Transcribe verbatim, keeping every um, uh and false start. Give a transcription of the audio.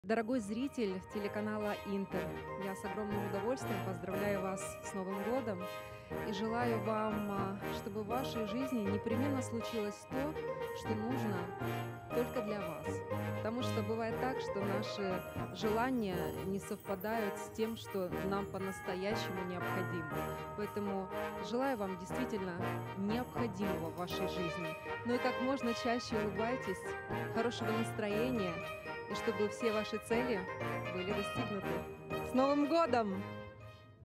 Дорогой зритель телеканала Интер, я с огромным удовольствием поздравляю вас с Новым годом и желаю вам, а, чтобы в вашей жизни непременно случилось то, что нужно только для вас. Потому что бывает так, что наши желания не совпадают с тем, что нам по-настоящему необходимо. Поэтому желаю вам действительно необходимого в вашей жизни. Ну и как можно чаще улыбайтесь, хорошего настроения, и чтобы все ваши цели были достигнуты. С Новым годом!